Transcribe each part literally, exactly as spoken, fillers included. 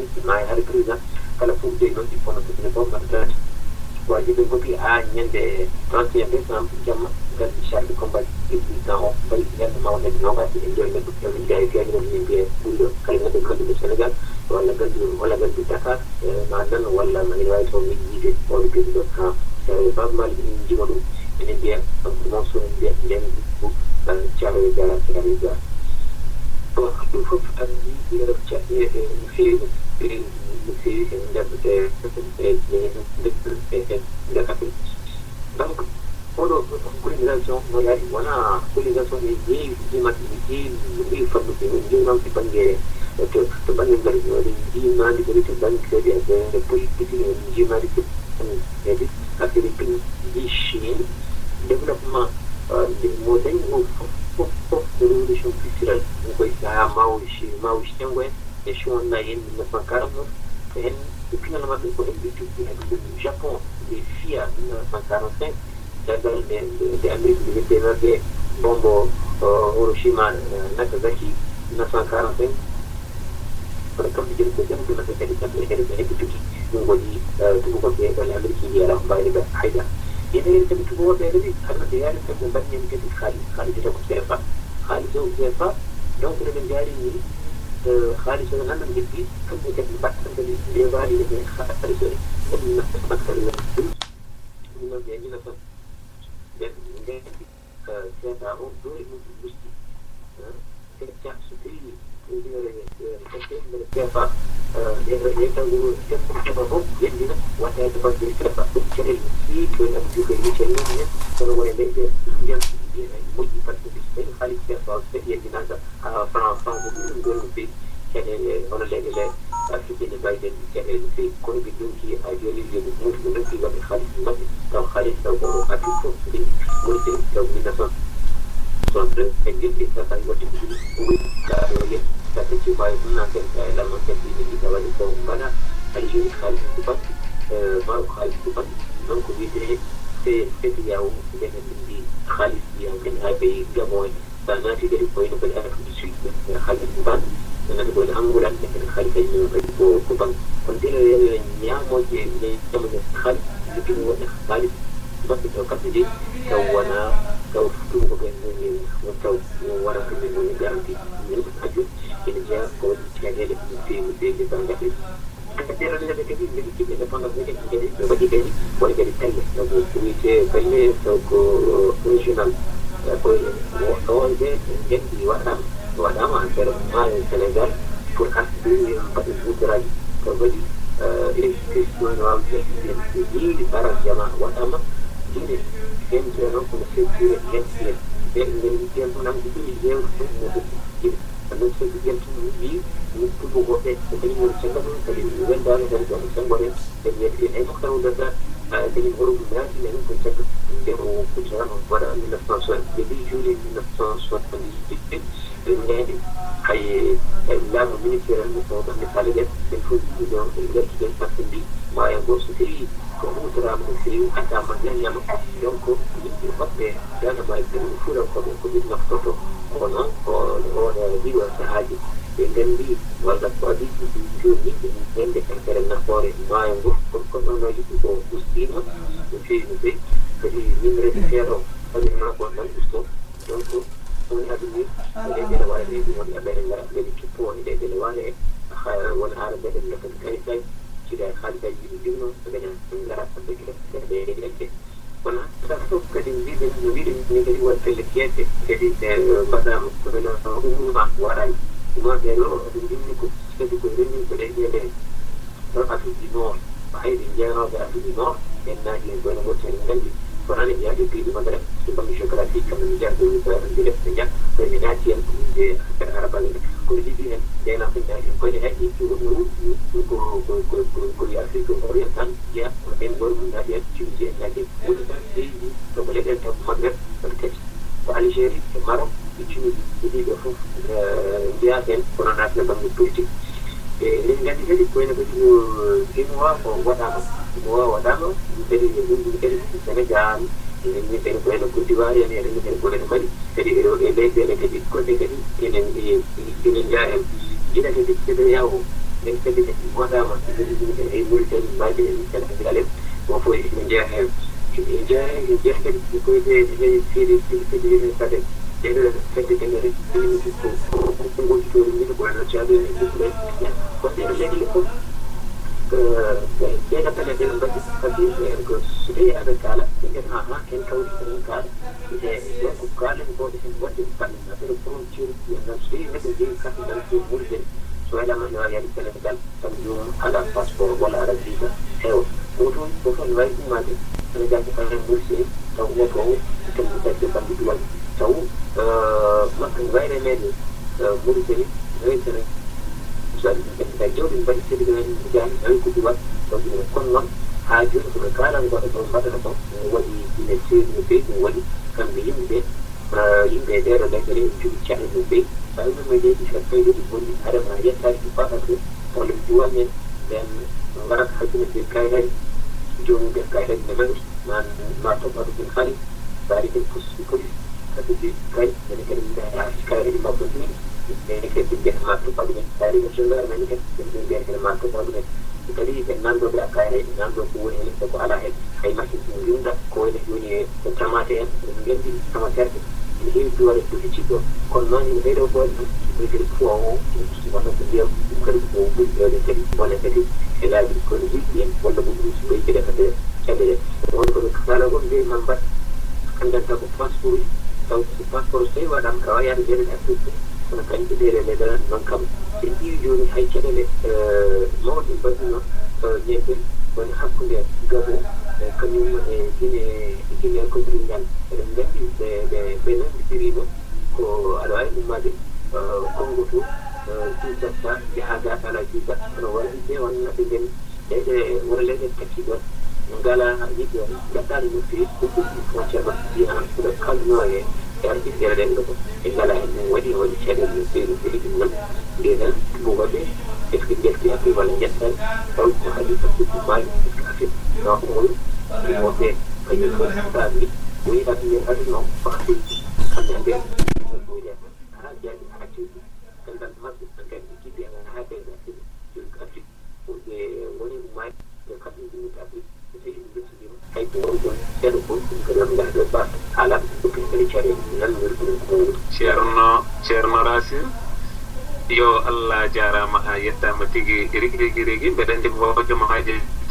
ma har président kala fu de non di fono ne bo ma wajibi ko bi a nyande trente et un décembre jamma gal charles combat et dans bal yalla ma wona no ba ci enjoy na ko gay gay no ni bi bulo kala na ko du Sénégal wala gal wala gal du Dakar ma dan wala ma ngi way to mi yide o bi do ka ba mal ni jiwadu ene bi am mo so bi den bu dal ciaro gara ciaro gara to il faut que ni le chat et fi في donc pour colonisation voilà colonisation des des matériels des formes de gens qui pangé que to bangi ngari ngari di mandi ko to bangi ko di de politique di mandi ko di affaire de di Chine développement des modèles ou de révolution culturelle ko ya Mao Xi Mao Zedong et Chine na yin mille neuf cent quarante-neuf et puis on a marqué pour le Japon des filles en mille neuf cent quarante-cinq dans les Amériques du Nord bombo Hiroshima Nagasaki mille neuf cent quarante-cinq comme je le disais on a fait des des petits on dit tout ko be l'Amérique yi ala bay ba hayda ina tamit tout ko be di ala de yalla ko ban ñen ke xali xali de ko sefa xali do sefa donc le jari ni خالص أنا من جدي كم كتب بحث في الجبال اللي خالص من بحث من بيجينا ف جد سيدا أو دول مستي كتاب سكري كتاب من الكافة يكتبوا كتابهم يجينا وهذا تبغى الكافة كل شيء كل أبجوك اللي شيء فهو يبدأ يجي مجد بس خالص كافة يجينا فرنسا في كان on a les africains de Biden qui a fait quoi que donc qui a eu les mouvements qui va être Khalid Mat dans Khalid dans Afrique c'est moi c'est en mille neuf cent soixante-treize et ça ça va être oui car il ça c'est pas une enquête la enquête qui va être dans mana Algérie Khalid Mat euh ma Khalid Mat donc oui c'est c'est il y a où c'est des Khalid qui en train de payer Gabon ça n'a pas été pour une bonne Afrique du Sud Khalid Mat أنا أقول أمور عن الخليج يجوا كوبان كنت له نيا موجي نيا خالد لكن هو خالد بس توقفتي كونا كوفتو وكان وكو ورا كل من جارتي من أجل إن جاء كل شيء في في في بنجاحي كثير من الكثير من الكثير من الفنانين كثير بدي بدي ولا بدي تكلم لو كنت كلمة سوكو ريجنال كل هو ده جدي وأنا وأنا ما أعرف ما السنغال pour assurer pas de culturel comme dit les questions noires des des parasiama watama dit que nous avons commencé à faire et les gens on a dit que les gens nous c'est bien tout vie nous tout pour faire c'est une chose que nous devons dans les gens qui sont morts et il y a un certain nombre de des groupes là qui nous concepts de culture voilà mille neuf cent soixante depuis juillet mille neuf cent soixante-dix-huit hay lamu ministériel mo ko tan misali de il faut que donc il y a qui passe bi ma ya go su tri ko mo tra mo tri ata ma ya ya donc il faut que ya na mai de fu la ko ko di na foto ko no ko o ne di wa sa haji e gandi wala ko di di giorni che intende per na fuori ma ya go ko ko no di ko ustino che che per il numero di ferro per una cosa giusto donc on a dit que les gens qui ont été les équipes qui ont été les والعرب اللي في الكنيسة كده خالد يجيبونه بدنا نعرف بكرة كده وانا تفوق كده نريد نريد نجري والفلكيات كده بدأ كنا نقوم وراي وما بينه بيجيني كده كده كده كده رفع في الدماغ وحيد جاء رافع في الدماغ الناس اللي بينه وبين فأنا يعني في المدرسة كم شكراتي كم نجار بالبلد نجار فنجاتي الكل العرب كل شيء دينا في الناس كل هذه كل كل كل كل كل أفريقيا أورينتال يا وين برضو نادي تشوفي نادي كل شيء فبلد المغرب الكتش وألجيريا المغرب تشوفي يدي بفوف يا كان كنا ناس نبغى نبتدي لأن هذه كوينة بتجو كيموا وودامو كيموا وودامو jadi jadi Senegal ini dari bulan Kultivar yang ada dari bulan Mali dari dari dari dari kodi kodi ini ini ini jahil kita jadi kita jauh dan kita jadi waɗama e Mauritanie mbaɗi e Sénégal en on fof ene jeeya hen ene jeeya ene jeeya kadi koyde e seedi seedi kadi ɗeɗo fedde ɗeɗere ɗiɗi ko ko gonti to mbiɗo ko wayno caɗo e ɗuɓɓe ko ɗeɗo leɗɗe fof ɗeɗo pelle ɗeɗo mbaɗi kadi ko so tawi aɗa kaala ɓe mbiyata aha en kawri enen kaala e donc kaalen ko en waɗde banne affaire frontiére nan so tawi neɗɗo jeeyi carte d'identité Mauritanie so waɗama ne wawi yaade Sénégal tan jomum ala passeport walla ala visa heewa goto goto ne wawi ummade Sénégal ko kaalen Mauritanie taw woto o tan dadde bande duwal taw maɓɓe wayre meɗen Mauritanie nawi Sénégal so aɗa jawdi mbaɗi sédiga jani nawi ko duwal donc kono noon ha joni koɓe kalan goɗo ɗo mbaɗata ko waɗi ine seedi no fewi ɗum waɗi kamɓe yimɓeɓe yimɓe ɗeɗo leggere en jogui caɗe no fewi sa wima leydi so fayde ɗi bonni adama yettaki ko fatat ko probléme duwal men nden mbaɗata hakkille ɓe kayitaji jomum ɓe kayitaji ne mari man ma toɓɓaɗo ɓen haali saari ɓen posti police kadi ɓe kay ene kadi kayitaji mabɓe ɗuɗi ɓene kadi ɓe mbiyata ma toɓɓaɗo ɓen saari ko gendarme nani kadi ɓe mbiyata kadi ma toɓɓaɗo ɓen kadi ɓe nanɗoɓe a kayre ɓe nanɗo ko woni hen ko ala hen hay machine ɗum yumda ko woni joni ko tamate en ɗum gendi tamaterde ene heewi duware to hicciɗo kono noon ene ɓeyɗo boɗe ɗum ɓe kadi poids o wonno ko ndiyam ɗum kadi ko ɓuuri ɗewde kadi wona kadi e laabi kono yiɗɗi en walla ko ɗum so ɓeyi kadi hade caɗe ɗe won koɓe kala ko mbi man mbaɗ andanta ko passeport taw passeport so tawi waɗama ka wawi yaade jeeɗeɗe afrique kono kañƴe ɗeɗe leɗa noon kam sen ƴiwi joni hay caɗele mawɗe mbaɗi noon ñebbe woni hakkude gabo kañum e guine guine cotringal eɗen gandi ɓe ɓe ɓe nandidirino ko aɗa wawi ummade Congo to juusatta yaha gasa ala juusat kono waɗi ɓe wonnaɓe nden ɗeɗe wona leyɗe takki ɗon ngala yiɗɗo gaɗɗaɗo no fewi ko ɗum frontiére ɗo mbiya ɓeɗo kalduno e yar ɓiɓɓere ɗen ɗo e ngala hen ɗum waɗi waɗi caɗele no fewi no fewi ɗum noon ndenen bugoɓe est ce que ƴetti affaire walla ƴettan taw ko haali par ce que maali est ce que affaire no ngol ɗimoɓe kañum fof sabi o yiɗata nder aduna o ko affaire kamɓe a nder ɗoyde ha jaaɗi ha tewɗi gandal maɓɓe gandi jiɗɗi en ha ɓeyɗe affaire joni ko afrique ɓe woni ummade ɓe kamɓe ɗumita afrique so tawi ɗum ɓettodima hay ko woni ɗon seeɗa fof ɗum kadi on ngaɗa ɗo bas haala ɗum kadi caɗe nandir ɗum ko ceerno ceerno Racine yo Allah jarama ha yettama tigi rigi rigi rigi mbeɗa andi ko hojomaji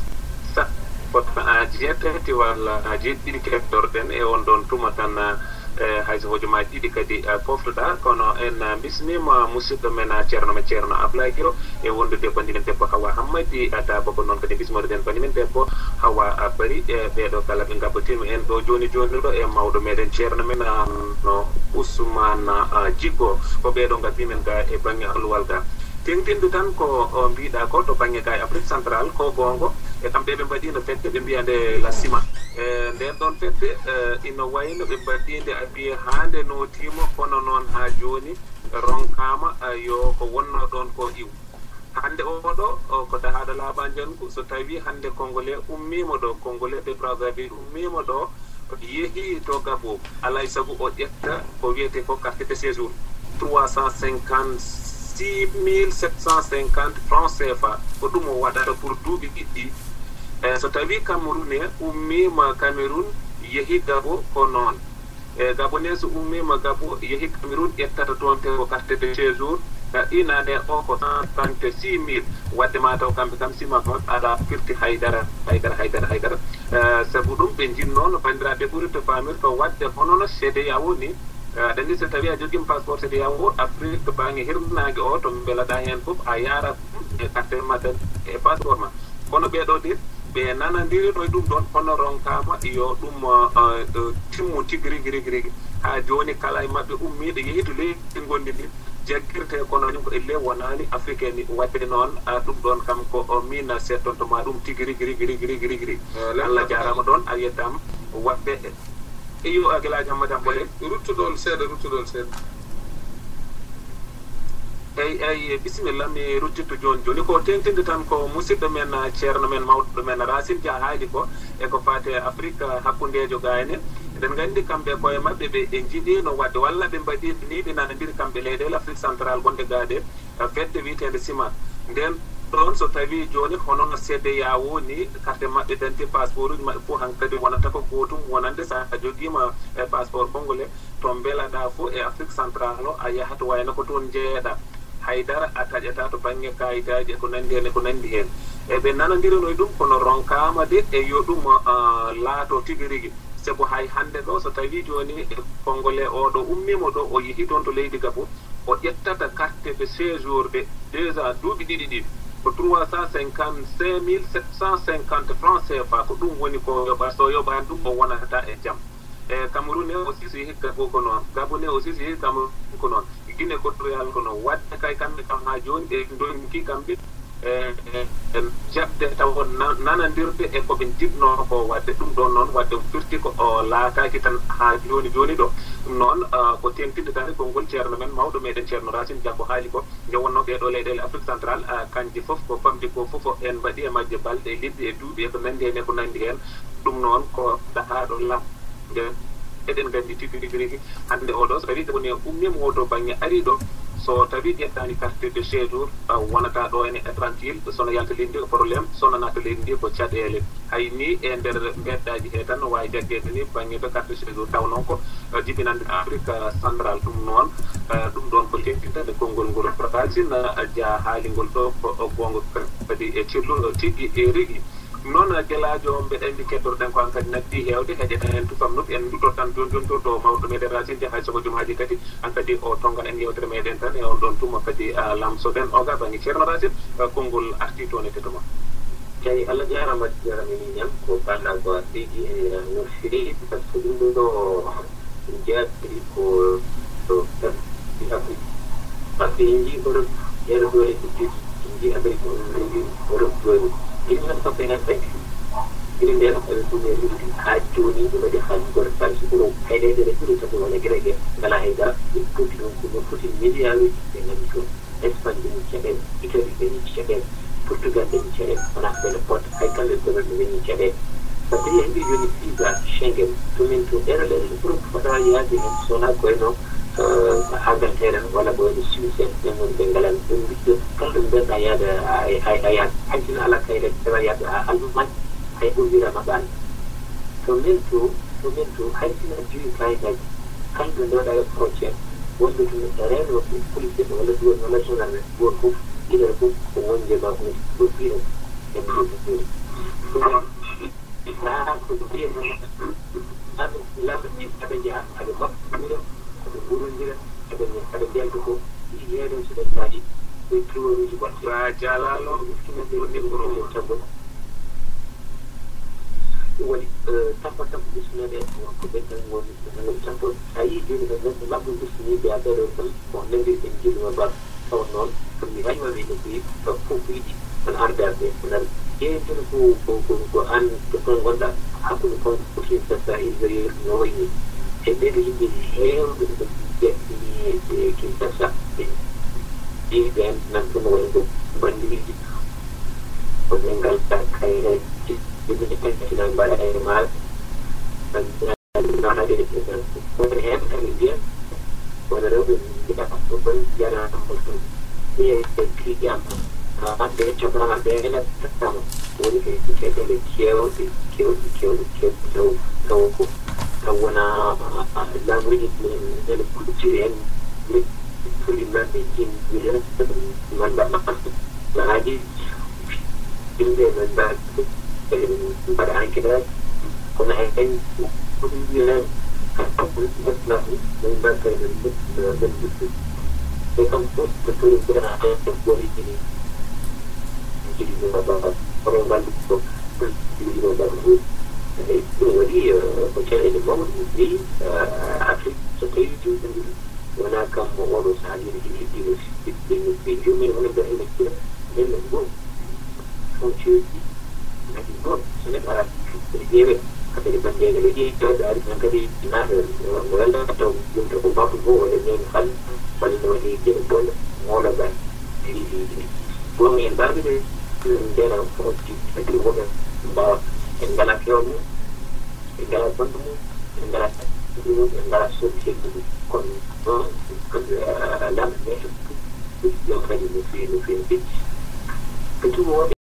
sappo a jeetati walla a jeeɗiɗi keɓtorɗen e on ɗon tuma tan hayso hojomaji ɗiɗi kadi poftoɗa kono en bismima musidɗo men ceerno men ceerno Ablaye Guiro e wondude banimen debbo Hawa Hammady daba ko noon kadi bismoɗen banimen debbo Hawa Bari e ɓeɗo kala ɓe gabbatima en ɗo joni joni ɗo e mawɗo meɗen ceerno men no Ousmane Djiggo ko ɓeɗo gabbimen ga e banggue alluwal ga tengtinde tan ko mbiɗa ko to banggue ga e Afrique centrale ko gongo e kamɓe ɓe mbaɗino fedde ɓe mbiya nde la cima e nden ɗon fedde ino wayno ɓe mbaɗinde a wiye hande notimo kono noon ha joni ronkama yo ko wonno ɗon ko iw hande oɗo ko dahaɗo laaɓa jangu so tawi hande congolais ummima ɗo congolais de brazzaville ummima ɗo yeehi to Gabon alay saago o ƴetta ko wiyete ko carte de séjour trois cent cinquante six mille sept cent cinquante francs C F A ko ɗum o waɗata pour duuɓi ɗiɗɗi e so tawi Cameroun ummima Cameroun yeehi Gabon ko noon e Gabonais ummima Gabon yeehi Cameroun ƴettata toon te ko carte de séjour inane o ko cent trente six mille wadde ma taw kamɓe kam sima toon aɗa firti haydara haydara haydara haydara sabu ɗum ɓe jinnoon bandiraɓe ɓuuri to famir to wadde honono C D A O ni aɗa andi so tawi a jogui passeport C D A O Afrique to banggue hirnage o to beelaɗa hen foof a yara e carte ma tan e passeport ma kono ɓeɗo de ɓe nanadiri ɗo e ɗum ɗon hono ronkama yo ɗum timmu tigui rigui rigui rigui ha joni kala e mabɓe ummiɗo yeehi to leydi gondi ndi jaggirte kono ɗum ko elle wonani africain ni wadde noon ɗum ɗon kam ko min settontoma ɗum tigui rigui rigui rigui rigui rigui rigui Allah jarama ɗon a yettama waɓɓe iyo Aguilaji Hammady Ambole ruttuɗon seeɗa ruttuɗon seeɗa eyi eyi bisimilla mi ruttitto joni joni ko tengtinde tan ko musidɗo men ceerno men mawɗo men Racine Dia haali ko e ko fate Afrique hakkudejo gayne eɗen gandi kamɓe koye mabɓe ɓe ɓe jiiɗino wadde walla ɓe mbaɗi ni ɓe nanodiri kamɓe leyɗele Afrique centrale gonɗe gaɗe fedde witede cima nden ɗon so tawi joni hono seede yawo ni carte maɓɓe d'identité passeport uji maɓɓe fof hankkadi wonata ko gotum wonande sa joguima e passeport congolais to beelaɗa fof e Afrique central o a yahat wayno ko toon jeeyaɗa haydara a taƴata to banggue kayitaji ko nandi hen e ko nandi hen eɓe nanodiriroy ɗum kono ronkama de e yo ɗum laato tigui rigui sabu hay hande ɗo so tawi joni e congolais oɗo ummimo ɗo o yeehi toon to leydi Gabon o ƴettata carte de séjour de déjà duuɓi ɗiɗi ɗi ko trois cent cinquante cinq mille sept cent cinquante francs C F A ko ɗum woni ko yoɓa so yoɓani ɗum o wonata e jaam e Cameroun aussi so yeehi Gabon ko noon Gabon aussi so yeehi Cameroun ko noon Guinée équatoriale ko noon wadde kay kamɓe kam ha joni ɓe donki kamɓe e jaɓde taw nanadirde e koɓe jibno ko wadde ɗum ɗon noon wadde firti ko laataki tan ha joni joni ɗo ɗum noon ko tentinde tare konngol ceerno men mawɗo meɗen ceerno Racine Dia ko haali ko nde wonno ɓeɗo leyɗele Afrique central kanji foof ko famdi ko foof en mbaɗi e majje balɗe liɗɗi e duuɓi e ko nandi hen e ko nandi hen ɗum noon ko dahaɗo lam eɗen gandi tigui rigui rigui hande oɗo so tawi woni ummima o to banggue ari ɗo so tawi ƴettani carte de séjour wonata ɗo ene étrangil sono yalta leydi ndi ko probléme sono nata leydi ndi ko caɗele hay ni e nder mbeddaji he tan no wawi jaggede ni banggue de carte de séjour taw noon ko jibinande Afrique central ɗum noon ɗum ɗon ko teddintade konngol ngol Racine Dia haalingol ɗo ko gonga kadi e cirlu tigui e rigui noon guelajo mbeɗa andi keddorɗen ko an kadi naddi hewde heƴeten hen tufam noppi en duɗɗo tan joni joni to to mawɗo meɗen Racine Dia hay soko jumaji kadi an kadi o tonga en yewtere meɗen tan e on ɗon tuma kadi lamsoɗen oga banggue ceerno Racine konngol arti toon e tetoma tawi Allah jarama jarama min ñam ko balla ko artiji e no feewi par ce que ɗum ɗo ɗo jeeyaɗi ko to Afrique par ce que en jii Europe ƴeeɗo ɗo e ɗuɗɗi en jii Amérique en jii Europe joni mille neuf cent cinquante-cinq iri nden eɓe ɗume lildi ha joni ɗum waɗi haalis goto falis ɓuuro haydede ɗe ɓuuri tati wona gueɗe ngala haydara ɓe foti ɗon kono foti milliard uji ɓe nani toon Espagne ɓeni caɗele Italie ɓeni caɗele Portugal ɓeni caɗele wona ɓene porte hay kamɓe gomen ɓe ɓeni caɗele par ce que en mbi joni visa Schengen ɗumen to ɗerale ɗe ɓuuri fota yaade hen sowona koyno Angleterre walla bo woni Suisse en ɓen woni ɓe ngalan ɗum ɓiɗɗo kala ɗum mbeɗa yaade a yaade haysino ala kayre ewa yaade a Allemagne hay ɗum wirama ɓan to men to to men to haysino a joyi kayitaji kamɓe ndewɗa e frontiére wonɓe to renoɓe police ɓe walla duwon walla journal ɓe goto fof ɗiɗere fof ko wonde ma ko ɗo fiɗo e mbiɗo ha ko mbiyata aɓe lamɓe ɗi aɓe jaha aɓe maɓɓira aɓe ɓurodira aɓe aɓe belta ko yeeɗon so ɗen taji ɓe triworuji goɗɗe ba jalalo ɗum tambo ɗum waɗi tappa tappa bismineɗe ko ɓentan woni woni tampo a yii joni ɓe gonɓe maɓɓe bisminiɓe a ɓeɗo tan ko nandiri ɓen jilma ba taw noon kono mi raymaɓe no ɓoyi taw fof ko yiɗi tan ardaɓe tan ƴeewtene ko ko ko an to ton gonɗa hakkude kon fotin sasa israel no wayni e ɓeɗo yimɓe hewɓe ɗo ƴeɓɓini Kinshasa ɓe ƴiɓe en nan tono wayi ko bandiriji koɓe ngalta kayreji ɓeɓe pentina mbaɗa e maal nanade wone hen kadi mbiya wona rewɓe mbiɗa ɗon janamol ton ɓiye kijam maɓɓe cohlama ɓe ene tattama woni ke keɗele kewɗe kewɗe kewɗe kewɗe taw taw ko taw wona lamriji ene kucciri hen fuli maɓɓe jinɓiɗen man mbaɗaji yimɓe men mbaɗ mbaɗa enquêtage kono hen ɗumwiren ɓesnaɗi min mbaɗta men men ɓuɗɗi e kam fof to tori mbiɗa hen gori jini jiɗino baba oɗo mbalɗi ko jiɗino baba ɗum eyi ɗum waɗi ko caɗele mawɗe ɗum ɓeyi Afrique so tawi jumɗi wona kam oɗo sahajiri jiɗi heddiɓe ɓe ɓe jomumen hono mbiɗa électira nden ɗon ɗon fonctionne kadi ɗon so neɗɗo ara ɓe ƴeewe kadi bandede ɓe ƴeewi tawɓe ari tan kadi naɓe walla taw ɗumta ko bafu fo walla ñeeni fal walla no waɗi jeɗe bolle moola ɓan gomi en mbaɓe ɓe ndena foti kadi woɓe mbawa en ngala fewɓe en ngala bonɗo mum en ngala mum en ngala société mum kono noon kadi lamɓe ɓe ɗum kadi no fewi no fewi becci kecuali